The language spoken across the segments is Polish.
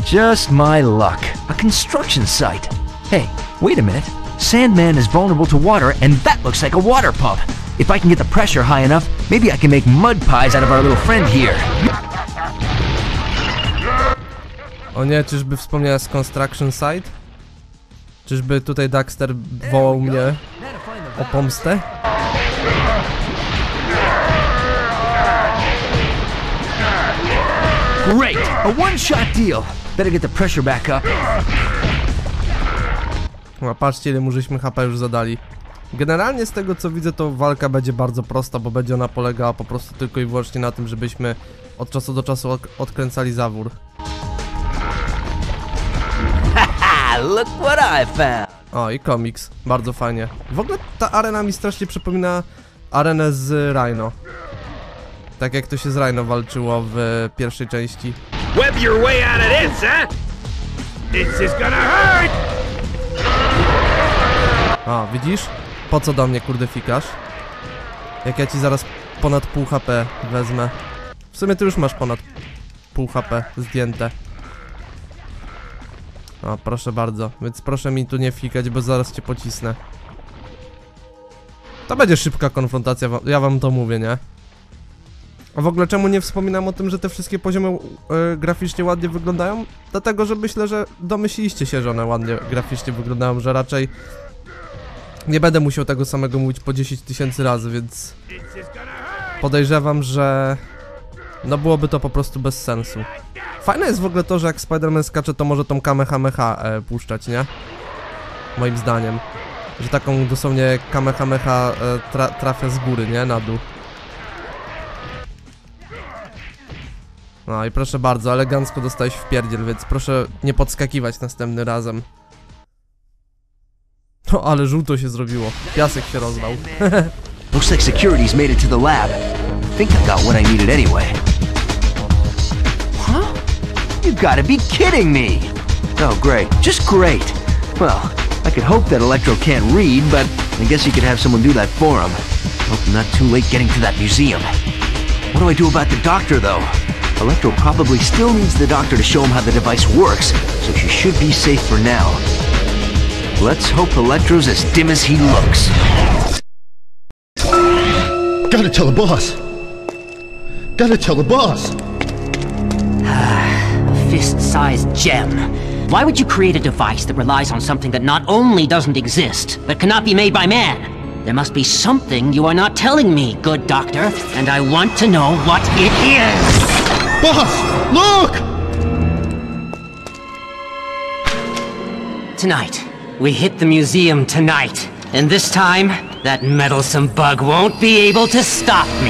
Just my luck. A construction site. Hey, wait a minute. Sandman is vulnerable to water, and that looks like a water pump. If I can get the pressure high enough, maybe I can make mud pies out of our little friend here. O nie, czyżby wspomniała z construction site? Czyżby tutaj Daxter wołał mnie o pomstę? Great! A one-shot deal. Better get the pressure back up. No, patrzcie, ile mu żeśmy HP już zadali. Generalnie z tego co widzę, to walka będzie bardzo prosta, bo będzie ona polegała po prostu tylko i wyłącznie na tym, żebyśmy od czasu do czasu odkręcali zawór. Haha, look what I found. O, i komiks. Bardzo fajnie. W ogóle ta arena mi strasznie przypomina arenę z Rhino. Tak jak to się z Rhino walczyło w pierwszej części. Web your way out of this, huh? This is gonna hurt! A, widzisz? Po co do mnie, kurde, fikasz? Jak ja ci zaraz ponad pół HP wezmę. W sumie ty już masz ponad pół HP zdjęte. O, proszę bardzo. Więc proszę mi tu nie fikać, bo zaraz cię pocisnę. To będzie szybka konfrontacja, ja wam to mówię, nie? A w ogóle czemu nie wspominam o tym, że te wszystkie poziomy graficznie ładnie wyglądają? Dlatego, że myślę, że domyśliliście się, że one ładnie graficznie wyglądają, że raczej nie będę musiał tego samego mówić po 10 000 razy, więc podejrzewam, że no byłoby to po prostu bez sensu. Fajne jest w ogóle to, że jak Spider-Man skacze, to może tą Kamehameha puszczać, nie? Moim zdaniem. Że taką dosłownie Kamehameha trafia z góry, nie? Na dół. No i proszę bardzo, elegancko dostałeś w pierdziel, więc proszę nie podskakiwać następnym razem. No ale żółto się zrobiło, piasek się rozlał. Looks like security's made it to the lab. Think I got what I needed anyway. Huh? You gotta be kidding me! Oh great, just great. Well, I could hope that Electro can't read, but I guess he could have someone do that for him. Hope I'm not too late getting to that museum. What do I do about the doctor though? Electro probably still needs the doctor to show him how the device works, so she should be safe for now. Let's hope Electro's as dim as he looks. Gotta tell the boss. Gotta tell the boss. Fist-sized gem. Why would you create a device that relies on something that not only doesn't exist, but cannot be made by man? There must be something you are not telling me, good doctor, and I want to know what it is. Boss, look! Tonight, we hit the museum tonight, and this time, that meddlesome bug won't be able to stop me.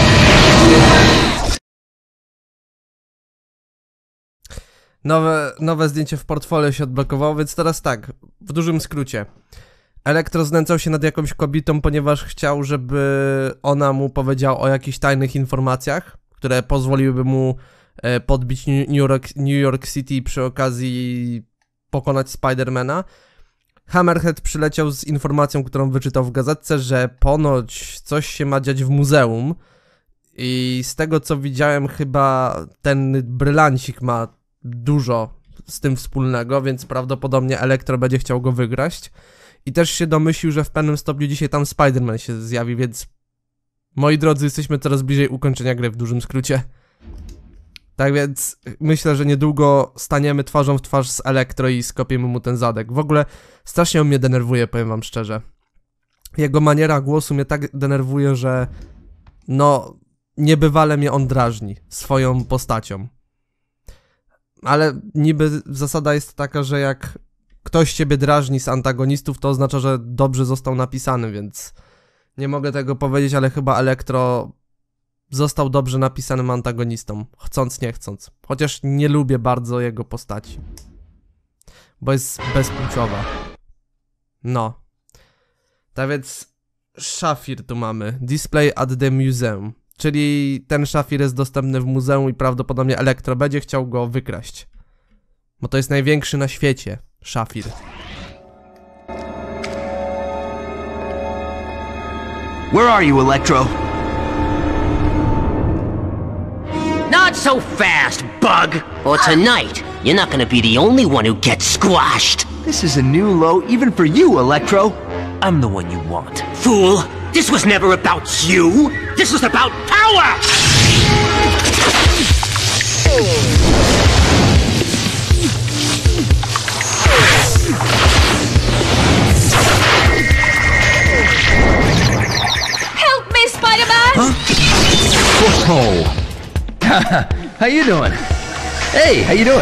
Nowe zdjęcie w portfolio się odblokowało, więc teraz tak, w dużym skrócie. Elektro znęcał się nad jakąś kobietą, ponieważ chciał, żeby ona mu powiedziała o jakichś tajnych informacjach, które pozwoliłyby mu podbić New York City i przy okazji pokonać Spidermana. Hammerhead przyleciał z informacją, którą wyczytał w gazetce, że ponoć coś się ma dziać w muzeum i z tego co widziałem, chyba ten brylancik ma dużo z tym wspólnego, więc prawdopodobnie Elektro będzie chciał go wygrać. I też się domyślił, że w pewnym stopniu dzisiaj tam Spider-Man się zjawi, więc moi drodzy, jesteśmy coraz bliżej ukończenia gry w dużym skrócie. Tak więc myślę, że niedługo staniemy twarzą w twarz z Elektro i skopiemy mu ten zadek. W ogóle strasznie on mnie denerwuje, powiem wam szczerze. Jego maniera głosu mnie tak denerwuje, że no niebywale mnie on drażni swoją postacią. Ale niby zasada jest taka, że jak ktoś ciebie drażni z antagonistów, to oznacza, że dobrze został napisany, więc nie mogę tego powiedzieć, ale chyba Elektro został dobrze napisanym antagonistą, chcąc nie chcąc. Chociaż nie lubię bardzo jego postaci, bo jest bezpłciowa. No. Tak więc szafir tu mamy. Display at the museum. Czyli ten szafir jest dostępny w muzeum i prawdopodobnie Elektro będzie chciał go wykraść. Bo to jest największy na świecie szafir. Where are you, Electro? Not so fast, bug! For tonight, You're not gonna be the only one who gets squashed. This is a new low even for you, Electro. I'm the one you want. Fool! This was never about you! This was about power! Help me, Spider-Man! Whoa. How you doing? Hey, how you doing?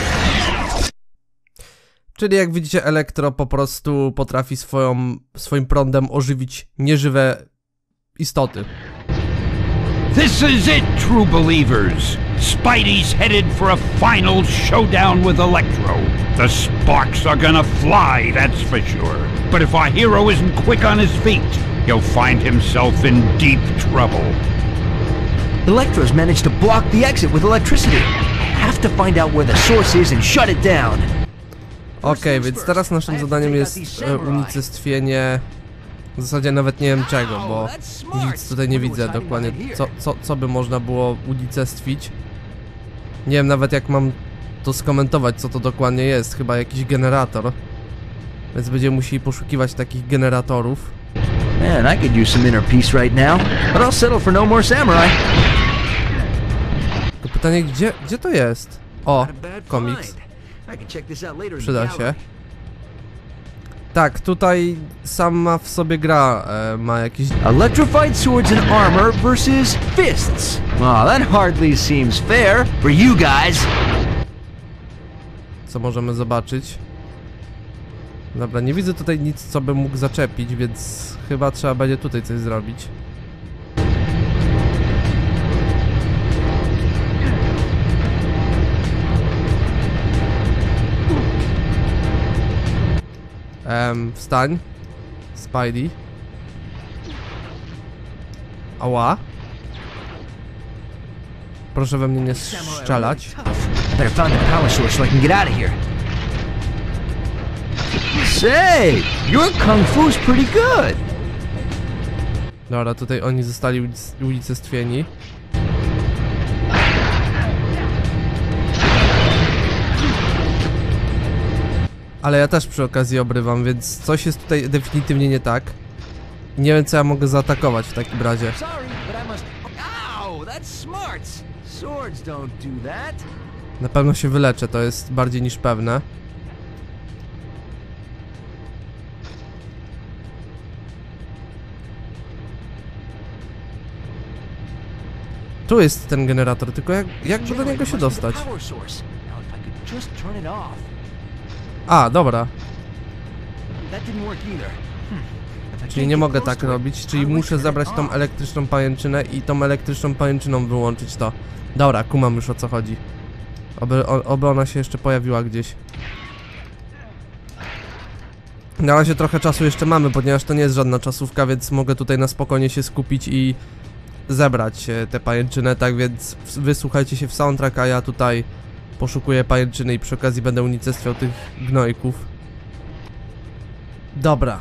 Czyli jak widzicie, Elektro po prostu potrafi swoim prądem ożywić nieżywe istoty. This is it, true believers. Spidey's headed for a final showdown with Electro. The sparks are gonna fly, that's for sure. But if our hero isn't quick on his feet, he'll find himself in deep trouble. Electro's managed to block the exit with electricity. I have to find out where the source is and shut it down. Okej, więc teraz naszym zadaniem jest unicestwienie. W zasadzie nawet nie wiem czego, bo nic tutaj nie widzę dokładnie, co by można było unicestwić. Nie wiem nawet jak mam to skomentować, co to dokładnie jest. Chyba jakiś generator. Więc będziemy musieli poszukiwać takich generatorów. Man, I could use some inner peace right now, but I'll settle for no more samurai. To pytanie, gdzie to jest? O, komiks. Przyda się. Tak, tutaj sama w sobie gra ma jakieś... Electrified swords and armor versus fists. Oh, that hardly seems fair for you guys. Co możemy zobaczyć? Dobra, nie widzę tutaj nic, co bym mógł zaczepić, więc chyba trzeba będzie tutaj coś zrobić. Wstań. Spidey. Ała. Proszę we mnie nie strzelać. Better find the power source so I can get out of here. Say, your kung fu's pretty good. Dobra, tutaj oni zostali unicestwieni. Ale ja też przy okazji obrywam, więc coś jest tutaj definitywnie nie tak. Nie wiem, co ja mogę zaatakować w takim razie. Na pewno się wyleczę, to jest bardziej niż pewne. Tu jest ten generator, tylko jakby do niego się dostać? A, dobra. Czyli nie mogę tak robić, czyli muszę zabrać tą elektryczną pajęczynę i tą elektryczną pajęczyną wyłączyć to. Dobra, kumam już o co chodzi. Oby ona się jeszcze pojawiła gdzieś. Na razie trochę czasu jeszcze mamy, ponieważ to nie jest żadna czasówka, więc mogę tutaj na spokojnie się skupić i zebrać tę pajęczynę, tak więc wysłuchajcie się w soundtrack, a ja tutaj poszukuję pajęczyny i przy okazji będę unicestwiał tych gnojków. Dobra.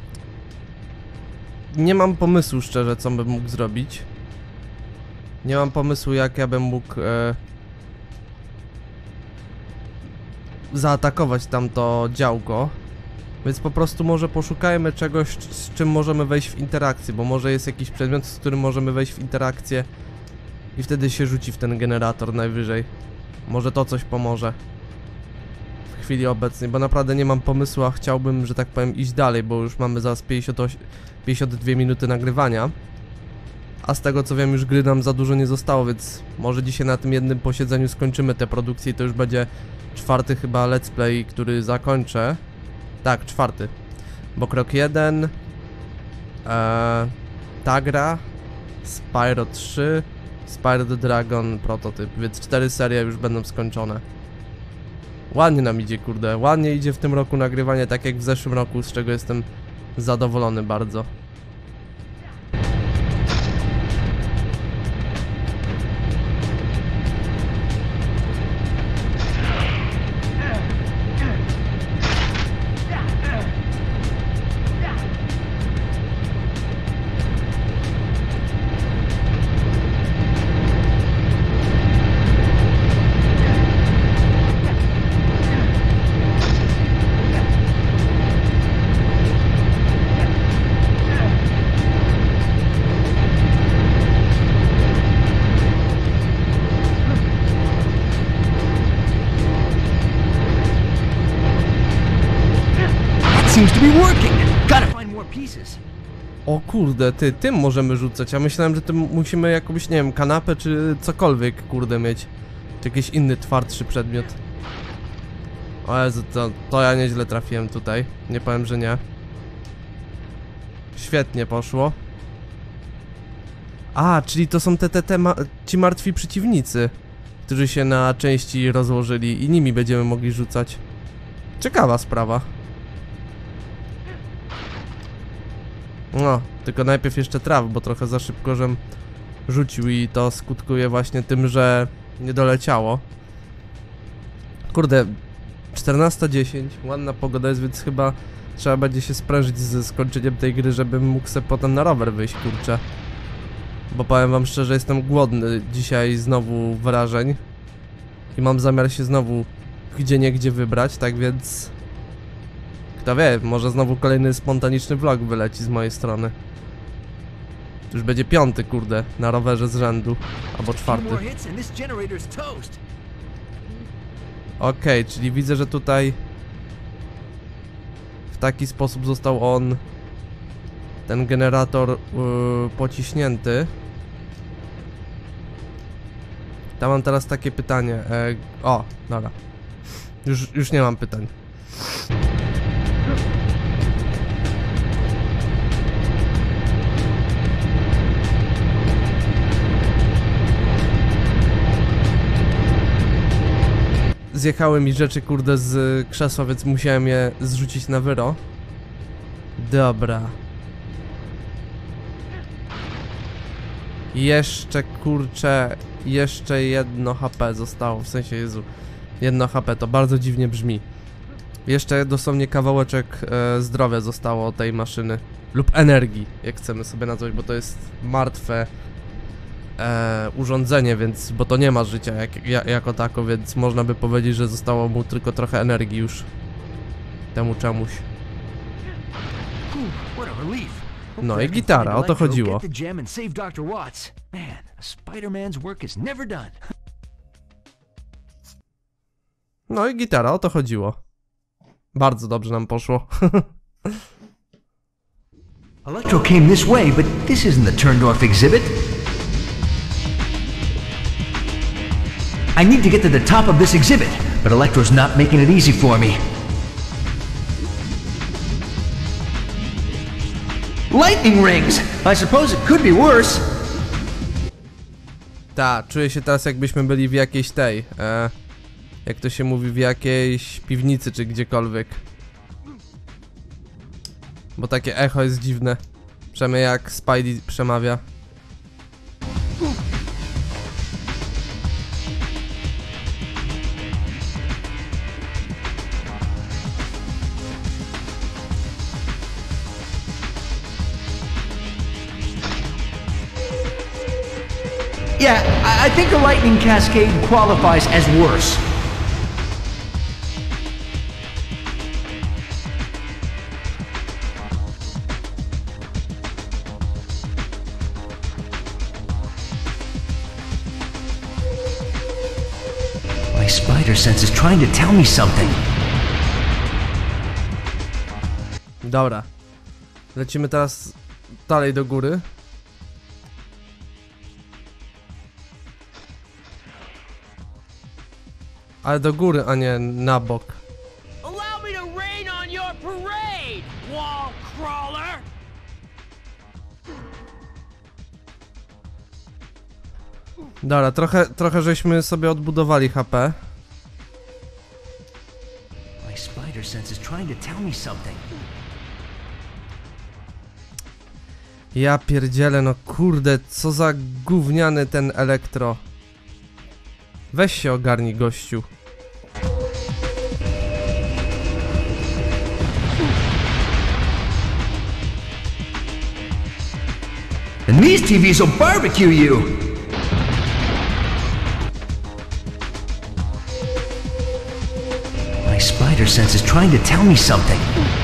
Nie mam pomysłu szczerze, co bym mógł zrobić. Nie mam pomysłu, jak ja bym mógł zaatakować tamto działko. Więc po prostu może poszukajmy czegoś, z czym możemy wejść w interakcję, bo może jest jakiś przedmiot, z którym możemy wejść w interakcję i wtedy się rzuci w ten generator najwyżej. Może to coś pomoże w chwili obecnej, bo naprawdę nie mam pomysłu, a chciałbym, że tak powiem, iść dalej, bo już mamy zaraz 52 minuty nagrywania. A z tego co wiem, już gry nam za dużo nie zostało, więc może dzisiaj na tym jednym posiedzeniu skończymy tę produkcję i to już będzie 4. chyba let's play, który zakończę. Tak, 4. Bo krok 1, ta gra, Spyro 3, Spyro the Dragon prototyp, więc 4 serie już będą skończone. Ładnie nam idzie, kurde, ładnie idzie w tym roku nagrywanie, tak jak w zeszłym roku, z czego jestem zadowolony bardzo. seems to be working. Gotta find more pieces. O kurde, tym możemy rzucać, a myślałem, że tym musimy jakąś, nie wiem, kanapę czy cokolwiek, kurde, mieć. Czy jakiś inny, twardszy przedmiot. O Jezu, to ja nieźle trafiłem tutaj, nie powiem, że nie. Świetnie poszło. A, czyli to są ci martwi przeciwnicy, którzy się na części rozłożyli i nimi będziemy mogli rzucać. Ciekawa sprawa. No, tylko najpierw jeszcze traw, bo trochę za szybko żem rzucił i to skutkuje właśnie tym, że nie doleciało. Kurde, 14:10, ładna pogoda jest, więc chyba trzeba będzie się sprężyć ze skończeniem tej gry, żebym mógł sobie potem na rower wyjść, kurczę. Bo powiem wam szczerze, jestem głodny dzisiaj znowu wrażeń. I mam zamiar się znowu gdzieniegdzie wybrać, tak więc... Kto wie, może znowu kolejny spontaniczny vlog wyleci z mojej strony. To już będzie 5, kurde, na rowerze z rzędu. Albo 4. Okej, czyli widzę, że tutaj w taki sposób został on, ten generator, pociśnięty. Tam mam teraz takie pytanie. O, dobra. Już nie mam pytań. Zjechały mi rzeczy, kurde, z krzesła, więc musiałem je zrzucić na wyro. Dobra. Jeszcze, kurczę, jeszcze 1 HP zostało, w sensie, Jezu, 1 HP, to bardzo dziwnie brzmi. Jeszcze dosłownie kawałeczek zdrowia zostało od tej maszyny. Lub energii, jak chcemy sobie nazwać, bo to jest martwe urządzenie, więc, bo to nie ma życia jako tako, więc można by powiedzieć, że zostało mu tylko trochę energii już temu czemuś. No i gitara, o to chodziło. No i gitara, o to chodziło. Bardzo dobrze nam poszło. Electro came this way, but this isn't the Turndorf exhibit. I need to get to the top of this exhibit, but Electro's not making it easy for me. Lightning rings! I suppose it could be worse. Ta, czuję się teraz, jakbyśmy byli w jakiejś tej, jak to się mówi, w jakiejś piwnicy czy gdziekolwiek. Bo takie echo jest dziwne. Przynajmniej jak Spidey przemawia. Yeah, I think the lightning cascade qualifies as worse. My spider sense is trying to tell me something. Dobra. Lecimy teraz dalej do góry. Ale do góry, a nie na bok. Allow me to rain on your parade, wall crawler. Dobra, trochę żeśmy sobie odbudowali HP. My spider sense is trying to tell me something. Ja pierdzielę, no kurde, co za gówniany ten elektro. Weź się ogarnij, gościu. And these TVs will barbecue you! My spider sense is trying to tell me something.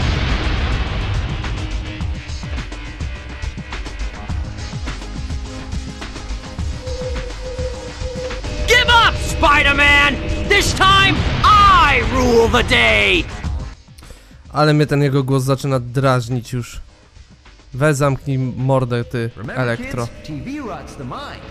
Give up, Spider-Man! This time, I rule the day! Ale mnie ten jego głos zaczyna drażnić już. Weź zamknij mordę, ty, Elektro. TV rots the mind.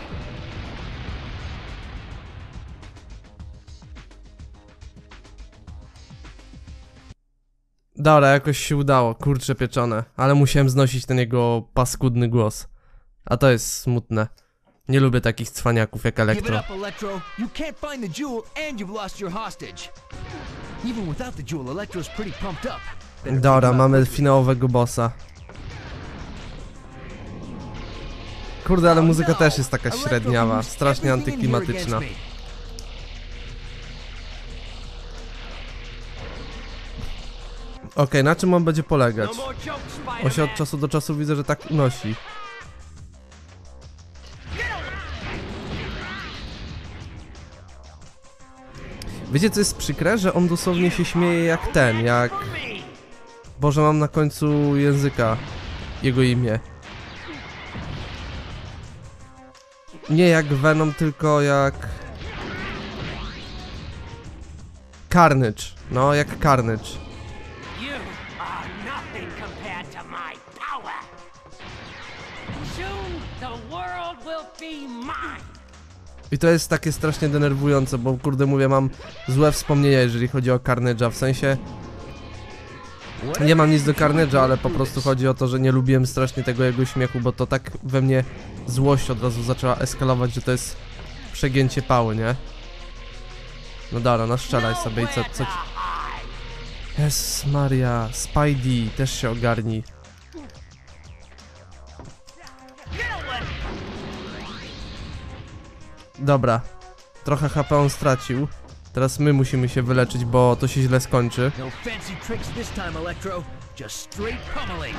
Dobra, jakoś się udało, kurczę pieczone. Ale musiałem znosić ten jego paskudny głos. A to jest smutne. Nie lubię takich cwaniaków jak Give it Elektro. up, Electro. You can't find the jewel and you've lost your hostage. Even without the jewel, Electro's pretty pumped up. Dobra, mamy finałowego bossa. Kurde, ale muzyka też jest taka średniawa, strasznie antyklimatyczna. Okej, na czym on będzie polegać? No more jokes, On się od Spider-Man. czasu do czasu widzę, że tak unosi. Wiecie co jest przykre? Że on dosłownie się śmieje jak ten, jak... Boże, mam na końcu języka jego imię. Nie jak Venom, tylko jak... Carnage. No, jak Carnage. You are nothing compared to my power. Soon the world will be mine. I to jest takie strasznie denerwujące, bo kurde mówię, mam złe wspomnienia, jeżeli chodzi o Carnage'a, w sensie... Nie mam nic do Carnage'a, ale po prostu chodzi o to, że nie lubiłem strasznie tego jego śmiechu, bo to tak we mnie złość od razu zaczęła eskalować, że to jest przegięcie pały, nie? No dobra, no strzelaj sobie i co ci... Jezus Maria, Spidey, też się ogarnij. Dobra, trochę HP on stracił. Teraz my musimy się wyleczyć, bo to się źle skończy. No fancy tricks this time, Electro. Just straight pummeling.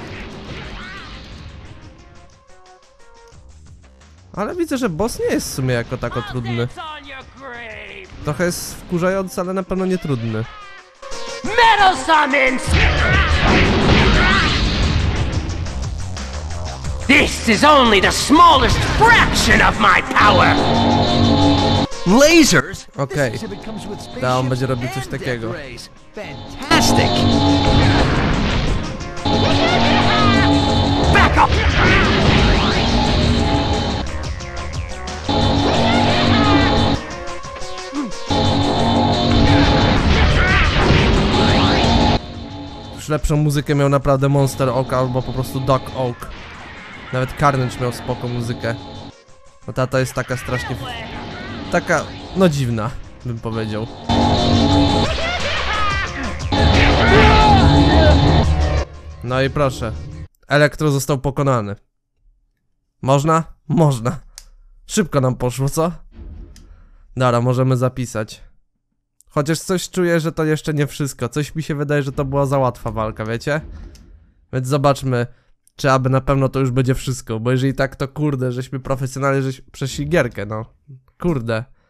Ale widzę, że boss nie jest w sumie jako tako trudny. It's on your grave. Trochę jest wkurzający, ale na pewno nie trudny. Metal summons! This is only the smallest fraction of my power! Lasers? Okej. This exhibit comes with spaceships Ta, on będzie robił coś and takiego. death rays. Fantastic! Back up! Już lepszą muzykę miał naprawdę Monster Oak albo po prostu Doc Oak. Nawet Carnage miał spoko muzykę. No ta to jest taka strasznie... Taka, no dziwna, bym powiedział. No i proszę. Elektro został pokonany. Można? Można. Szybko nam poszło, co? Dobra, możemy zapisać. Chociaż coś czuję, że to jeszcze nie wszystko. Coś mi się wydaje, że to była za łatwa walka, wiecie? Więc zobaczmy, czy aby na pewno to już będzie wszystko. Bo jeżeli tak, to kurde, żeśmy profesjonalnie przeszli gierkę, no. Kurde.